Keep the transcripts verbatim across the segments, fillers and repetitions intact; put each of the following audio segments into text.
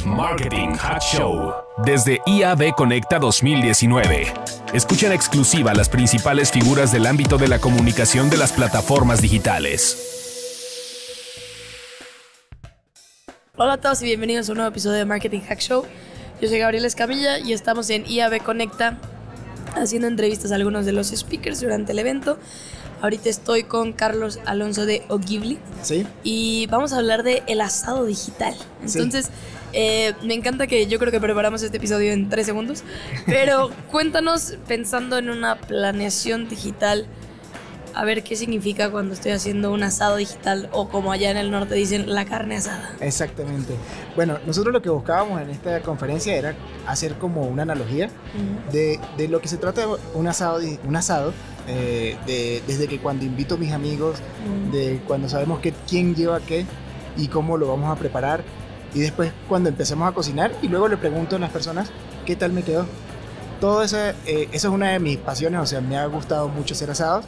Marketing Hack Show desde I A B Conecta dos mil diecinueve. Escucha en exclusiva las principales figuras del ámbito de la comunicación de las plataformas digitales. Hola a todos y bienvenidos a un nuevo episodio de Marketing Hack Show. Yo soy Gabriela Escamilla y estamos en I A B Conecta haciendo entrevistas a algunos de los speakers durante el evento. Ahorita estoy con Carlos Alonso de Ogibli. Sí. Y vamos a hablar de el asado digital. Entonces, sí. eh, me encanta que yo creo que preparamos este episodio en tres segundos. Pero cuéntanos, pensando en una planeación digital, a ver qué significa cuando estoy haciendo un asado digital o como allá en el norte dicen, la carne asada. Exactamente. Bueno, nosotros lo que buscábamos en esta conferencia era hacer como una analogía uh-huh. de, de lo que se trata de un asado, un asado eh, de, desde que cuando invito a mis amigos, uh-huh. de cuando sabemos que, quién lleva qué y cómo lo vamos a preparar, y después cuando empecemos a cocinar y luego le pregunto a las personas qué tal me quedó. Todo eso, eh, eso es una de mis pasiones, o sea, me ha gustado mucho hacer asados.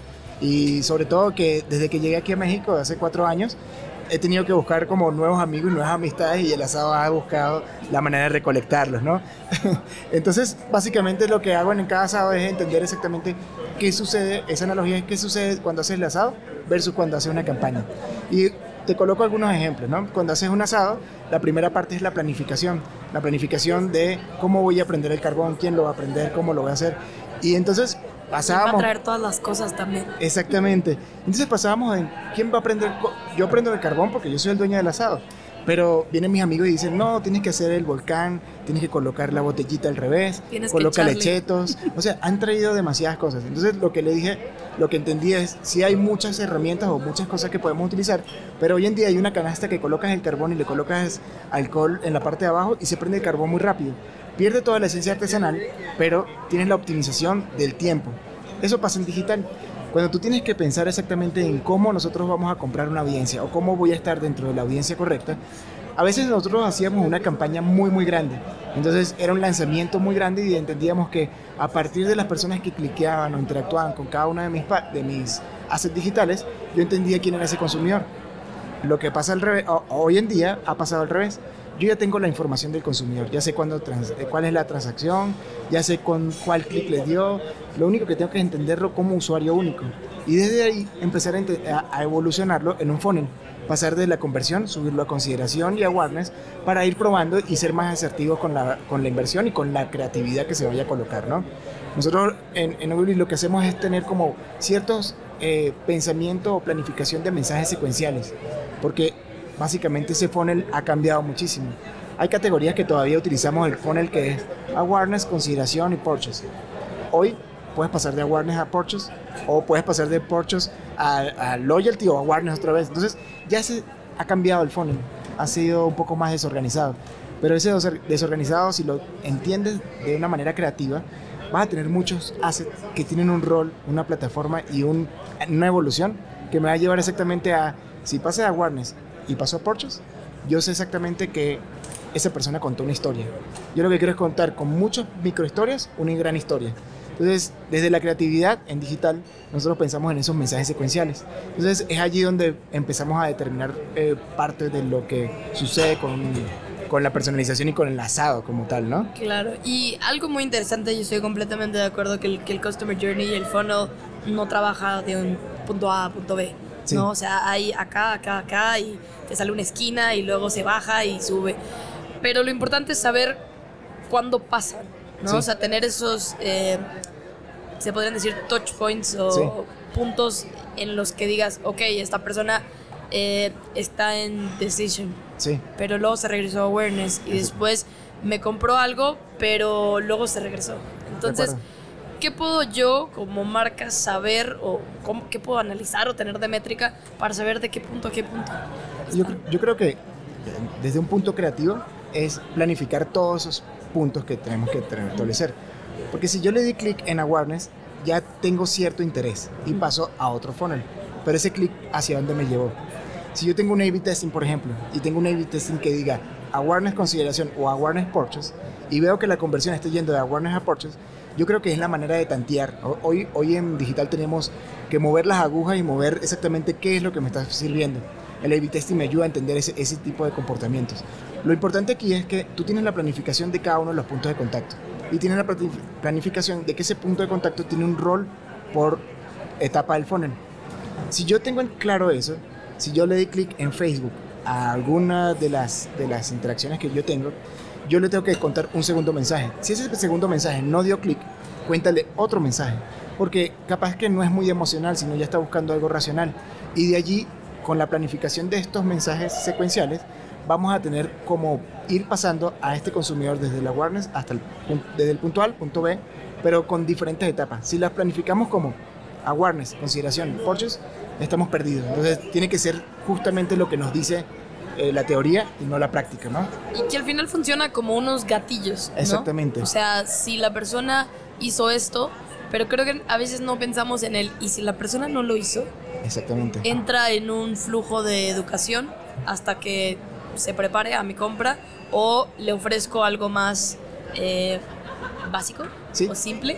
Y sobre todo que desde que llegué aquí a México hace cuatro años he tenido que buscar como nuevos amigos y nuevas amistades, y el asado ha buscado la manera de recolectarlos, ¿no? Entonces básicamente lo que hago en cada asado es entender exactamente qué sucede, esa analogía es qué sucede cuando haces el asado versus cuando haces una campaña. Y te coloco algunos ejemplos, ¿no? Cuando haces un asado, la primera parte es la planificación, la planificación de cómo voy a prender el carbón, quién lo va a prender, cómo lo voy a hacer. Y entonces pasábamos... Va a traer todas las cosas también. Exactamente. Entonces pasábamos en quién va a prender... Yo prendo el carbón porque yo soy el dueño del asado. Pero vienen mis amigos y dicen, no, tienes que hacer el volcán, tienes que colocar la botellita al revés, colócale chetos. O sea, han traído demasiadas cosas. Entonces lo que le dije, lo que entendí es, sí hay muchas herramientas o muchas cosas que podemos utilizar, pero hoy en día hay una canasta que colocas el carbón y le colocas alcohol en la parte de abajo y se prende el carbón muy rápido. Pierde toda la esencia artesanal, pero tienes la optimización del tiempo. Eso pasa en digital. Cuando tú tienes que pensar exactamente en cómo nosotros vamos a comprar una audiencia o cómo voy a estar dentro de la audiencia correcta, a veces nosotros hacíamos una campaña muy muy grande. Entonces era un lanzamiento muy grande y entendíamos que a partir de las personas que cliqueaban o interactuaban con cada una de mis, de mis assets digitales, yo entendía quién era ese consumidor. Lo que pasa al revés, hoy en día ha pasado al revés. Yo ya tengo la información del consumidor, ya sé cuándo trans, cuál es la transacción, ya sé con cuál clic le dio. Lo único que tengo que entenderlo como usuario único. Y desde ahí empezar a, a, a evolucionarlo en un funnel. Pasar de la conversión, subirlo a consideración y awareness para ir probando y ser más asertivos con la, con la inversión y con la creatividad que se vaya a colocar, ¿no? Nosotros en, en Ogibli lo que hacemos es tener como ciertos eh, pensamientos o planificación de mensajes secuenciales. Porque básicamente ese funnel ha cambiado muchísimo. Hay categorías que todavía utilizamos el funnel que es awareness, consideración y purchase. Hoy puedes pasar de awareness a purchase o puedes pasar de purchase a, a loyalty o awareness otra vez. Entonces ya se ha cambiado el funnel, ha sido un poco más desorganizado. Pero ese desorganizado, si lo entiendes de una manera creativa, vas a tener muchos assets que tienen un rol, una plataforma y un, una evolución que me va a llevar exactamente a, si pasa de awareness y pasó a purchase, yo sé exactamente que esa persona contó una historia. Yo lo que quiero es contar con muchas microhistorias una gran historia. Entonces, desde la creatividad en digital, nosotros pensamos en esos mensajes secuenciales. Entonces, es allí donde empezamos a determinar eh, parte de lo que sucede con, con la personalización y con el asado como tal, ¿no? Claro, y algo muy interesante, yo estoy completamente de acuerdo que el, que el Customer Journey y el funnel no trabaja de un punto A a punto B. Sí. ¿No? O sea, hay acá, acá, acá y te sale una esquina y luego se baja y sube. Pero lo importante es saber cuándo pasan, ¿no? Sí. O sea, tener esos, eh, se podrían decir touch points o sí. puntos en los que digas, ok, esta persona eh, está en decision, sí. pero luego se regresó a awareness y después me compró algo, pero luego se regresó. Entonces, ¿qué puedo yo como marca saber o cómo, qué puedo analizar o tener de métrica para saber de qué punto a qué punto? Yo, yo creo que desde un punto creativo es planificar todos esos puntos que tenemos que establecer. Porque si yo le di clic en awareness, ya tengo cierto interés y paso a otro funnel. Pero ese clic, ¿hacia dónde me llevó? Si yo tengo un A B testing, por ejemplo, y tengo un A B testing que diga awareness consideración o awareness purchase, y veo que la conversión está yendo de awareness a purchase, yo creo que es la manera de tantear. Hoy, hoy en digital tenemos que mover las agujas y mover exactamente qué es lo que me está sirviendo. el A B testing me ayuda a entender ese, ese tipo de comportamientos. Lo importante aquí es que tú tienes la planificación de cada uno de los puntos de contacto y tienes la planificación de que ese punto de contacto tiene un rol por etapa del funnel. Si yo tengo en claro eso, si yo le doy clic en Facebook a alguna de las, de las interacciones que yo tengo, yo le tengo que contar un segundo mensaje. Si ese segundo mensaje no dio clic, cuéntale otro mensaje, porque capaz que no es muy emocional, sino ya está buscando algo racional. Y de allí, con la planificación de estos mensajes secuenciales, vamos a tener como ir pasando a este consumidor desde el awareness hasta el, desde el punto A al punto B, pero con diferentes etapas. Si las planificamos como awareness, consideración, purchase, estamos perdidos. Entonces tiene que ser justamente lo que nos dice eh, la teoría y no la práctica, ¿no? Y que al final funciona como unos gatillos, ¿no? Exactamente. O sea, si la persona hizo esto, pero creo que a veces no pensamos en el, y si la persona no lo hizo, exactamente, entra en un flujo de educación hasta que se prepare a mi compra, o le ofrezco algo más eh, básico, ¿sí?, o simple,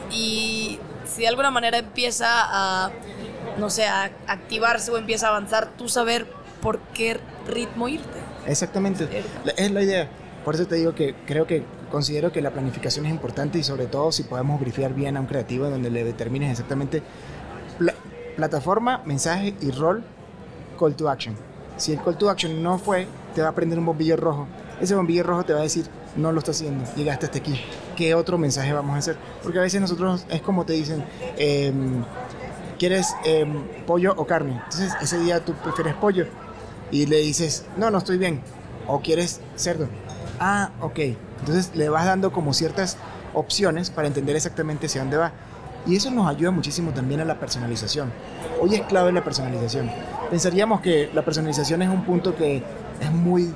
y si de alguna manera empieza a, no sé, a activarse o empieza a avanzar, tú saber por qué ritmo irte. Exactamente, la, es la idea. Por eso te digo que creo que considero que la planificación es importante, y sobre todo si podemos briefiar bien a un creativo en donde le determines exactamente pla plataforma, mensaje y rol, call to action. Si el call to action no fue, te va a prender un bombillo rojo. Ese bombillo rojo te va a decir, no lo está haciendo, llegaste hasta aquí. ¿Qué otro mensaje vamos a hacer? Porque a veces nosotros es como te dicen, eh, ¿quieres eh, pollo o carne? Entonces ese día tú prefieres pollo y le dices, no, no estoy bien. ¿O quieres cerdo? Ah, ok. Entonces le vas dando como ciertas opciones para entender exactamente hacia dónde va. Y eso nos ayuda muchísimo también a la personalización. Hoy es clave la personalización. Pensaríamos que la personalización es un punto que es muy,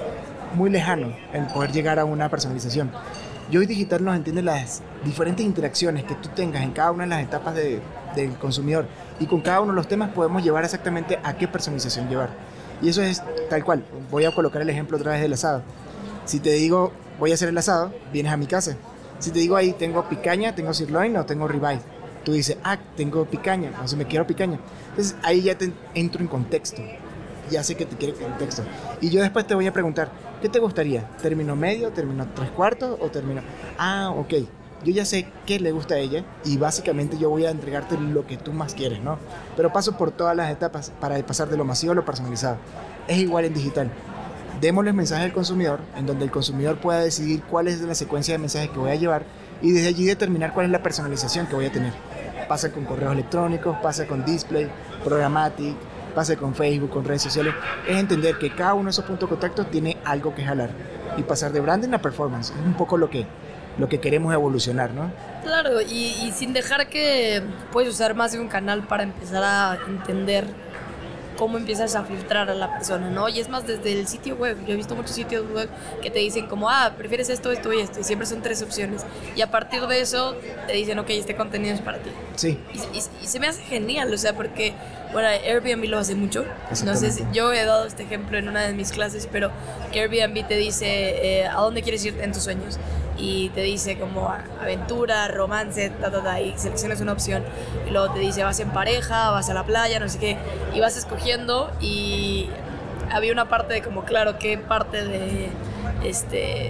muy lejano, el poder llegar a una personalización. Y hoy digital nos entiende las diferentes interacciones que tú tengas en cada una de las etapas de, del consumidor. Y con cada uno de los temas podemos llevar exactamente a qué personalización llevar. Y eso es tal cual. Voy a colocar el ejemplo otra vez del asado. Si te digo, voy a hacer el asado, vienes a mi casa. Si te digo ahí, tengo picaña, tengo sirloin o tengo ribeye, tú dices, ah, tengo picaña, o sea, me quiero picaña. Entonces ahí ya te entro en contexto, ya sé que te quiero contexto. Y yo después te voy a preguntar, ¿qué te gustaría? ¿Término medio, término tres cuartos o término...? Ah, ok, yo ya sé qué le gusta a ella y básicamente yo voy a entregarte lo que tú más quieres, ¿no? Pero paso por todas las etapas para pasar de lo masivo a lo personalizado. Es igual en digital. Démosle mensaje al consumidor, en donde el consumidor pueda decidir cuál es la secuencia de mensajes que voy a llevar y desde allí determinar cuál es la personalización que voy a tener. Pasa con correos electrónicos, pasa con display, programmatic, pasa con Facebook, con redes sociales. Es entender que cada uno de esos puntos de contacto tiene algo que jalar y pasar de branding a performance. Es un poco lo que, lo que queremos evolucionar, ¿no? Claro, y, y sin dejar que puedes usar más de un canal para empezar a entender cómo empiezas a filtrar a la persona, ¿no? Y es más, desde el sitio web. Yo he visto muchos sitios web que te dicen como, ah, prefieres esto, esto y esto, y siempre son tres opciones. Y a partir de eso te dicen, ok, este contenido es para ti. Sí. Y, y, y se me hace genial, o sea, porque, bueno, Airbnb lo hace mucho. No sé si, yo he dado este ejemplo en una de mis clases, pero que Airbnb te dice, eh, ¿a dónde quieres ir en tus sueños? Y te dice como aventura, romance, ta, ta, ta, y seleccionas una opción. Y luego te dice, vas en pareja, vas a la playa, no sé qué, y vas escogiendo. Y había una parte de como, claro, qué parte de este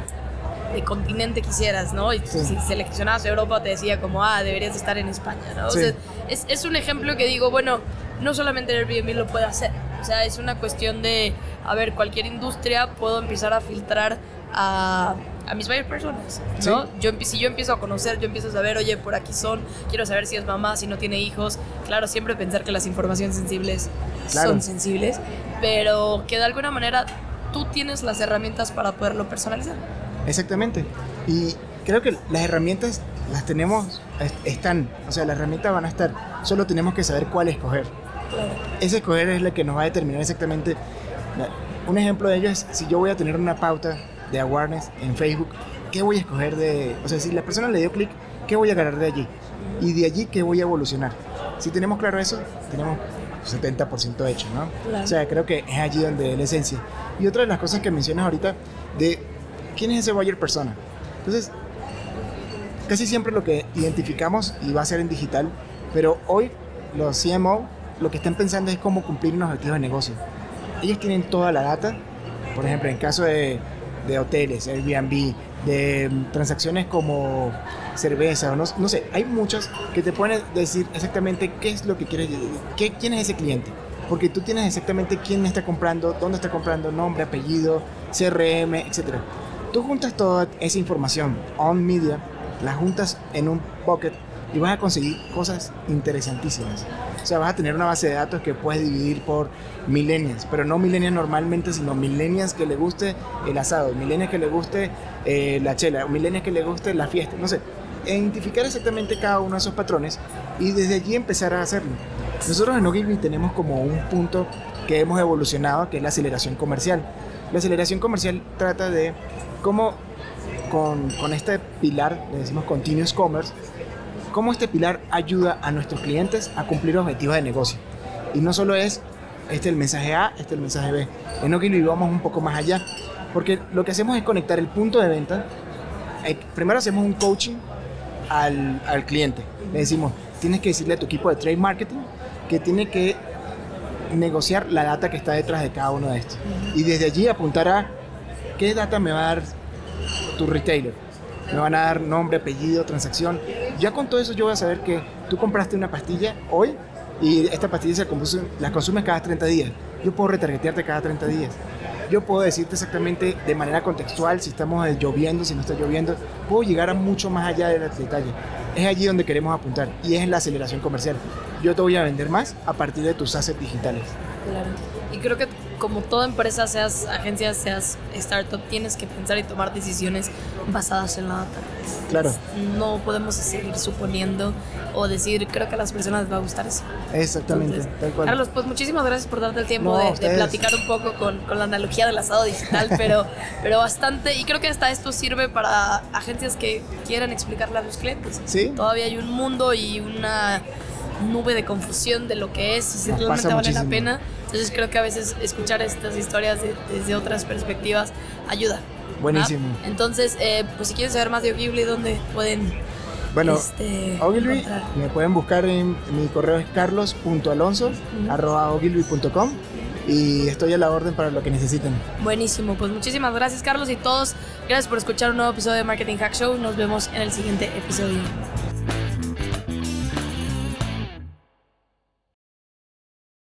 de continente quisieras, ¿no? Y sí. Si seleccionabas Europa te decía como, ah, deberías estar en España, ¿no? Sí. O sea, es, es un ejemplo que digo, bueno, no solamente Airbnb lo puede hacer. O sea, es una cuestión de, a ver, cualquier industria puedo empezar a filtrar a, a mis varias personas, ¿no? Sí. Yo, si yo empiezo a conocer, yo empiezo a saber, oye, por aquí son, quiero saber si es mamá, si no tiene hijos. Claro, siempre pensar que las informaciones sensibles claro. son sensibles, pero que de alguna manera tú tienes las herramientas para poderlo personalizar. Exactamente. Y creo que las herramientas las tenemos, están, o sea, las herramientas van a estar, solo tenemos que saber cuál escoger. Claro. Ese escoger es lo que nos va a determinar exactamente. Un ejemplo de ello es, si yo voy a tener una pauta de awareness en Facebook, ¿qué voy a escoger de...? O sea, si la persona le dio clic, ¿qué voy a agarrar de allí? Y de allí, ¿qué voy a evolucionar? Si tenemos claro eso, tenemos setenta por ciento hecho, ¿no? Claro. O sea, creo que es allí donde es la esencia. Y otra de las cosas que mencionas ahorita, de quién es ese buyer persona. Entonces, casi siempre lo que identificamos, y va a ser en digital, pero hoy los C M O lo que están pensando es cómo cumplir unos objetivos de negocio. Ellos tienen toda la data, por ejemplo, en caso de, de hoteles, Airbnb, de um, transacciones como cerveza, o no, no sé, hay muchas que te pueden decir exactamente qué es lo que quieres, qué, quién es ese cliente. Porque tú tienes exactamente quién está comprando, dónde está comprando, nombre, apellido, C R M, etcétera. Tú juntas toda esa información on media, la juntas en un bucket y vas a conseguir cosas interesantísimas. O sea, vas a tener una base de datos que puedes dividir por millennials, pero no millennials normalmente, sino millennials que le guste el asado, millennials que le guste eh, la chela, millennials que le guste la fiesta, no sé. Identificar exactamente cada uno de esos patrones y desde allí empezar a hacerlo. Nosotros en Ogilvy tenemos como un punto que hemos evolucionado, que es la aceleración comercial. La aceleración comercial trata de cómo con, con este pilar, le decimos Continuous Commerce, cómo este pilar ayuda a nuestros clientes a cumplir objetivos de negocio. Y no solo es este es el mensaje A, este es el mensaje B. En Ogilvy vamos un poco más allá, porque lo que hacemos es conectar el punto de venta. Eh, primero hacemos un coaching al, al cliente. Le decimos, tienes que decirle a tu equipo de trade marketing que tiene que negociar la data que está detrás de cada uno de estos. Y desde allí apuntar a qué data me va a dar tu retailer. Me van a dar nombre, apellido, transacción. Ya con todo eso yo voy a saber que tú compraste una pastilla hoy y esta pastilla se consume, la consumes cada treinta días. Yo puedo retargetearte cada treinta días. Yo puedo decirte exactamente de manera contextual si estamos lloviendo, si no está lloviendo. Puedo llegar a mucho más allá del detalle. Es allí donde queremos apuntar y es en la aceleración comercial. Yo te voy a vender más a partir de tus assets digitales. Claro. Y creo que como toda empresa, seas agencia, seas startup, tienes que pensar y tomar decisiones basadas en la data. Claro. No podemos seguir suponiendo o decir, creo que a las personas les va a gustar eso. Exactamente. Entonces, tal cual. Carlos, pues muchísimas gracias por darte el tiempo no, de, de platicar un poco con, con la analogía del asado digital, pero, pero bastante. Y creo que hasta esto sirve para agencias que quieran explicarle a sus clientes. Sí. Todavía hay un mundo y una nube de confusión de lo que es y si Nos realmente pasa vale muchísimo. la pena. Entonces creo que a veces escuchar estas historias de, desde otras perspectivas ayuda. Buenísimo. ¿Ah? Entonces, eh, pues si quieren saber más de Ogilvy, ¿dónde pueden Bueno, este, Ogilvy, encontrar? me pueden buscar en mi correo es carlos punto alonso arroba ogilvy punto com y estoy a la orden para lo que necesiten. Buenísimo, pues muchísimas gracias Carlos y todos, gracias por escuchar un nuevo episodio de Marketing Hack Show. Nos vemos en el siguiente episodio.